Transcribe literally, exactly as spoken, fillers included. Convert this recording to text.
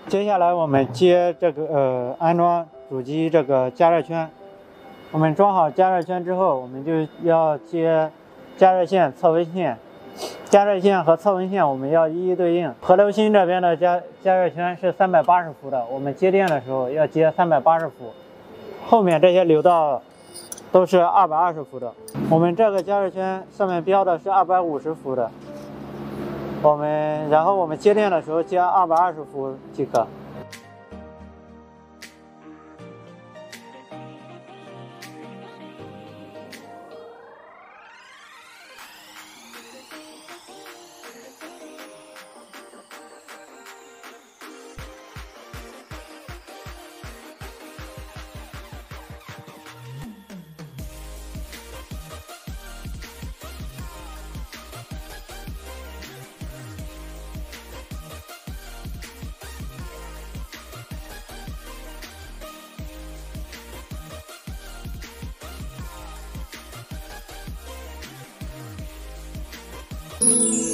接下来我们接这个呃安装主机这个加热圈。我们装好加热圈之后，我们就要接加热线、测温线。加热线和测温线我们要一一对应。河流芯这边的加加热圈是三百八十伏的，我们接电的时候要接三百八十伏。后面这些流道都是二百二十伏的。我们这个加热圈上面标的是二百五十伏的。我们然后我们接电的时候接二百二十伏即可。 嗯。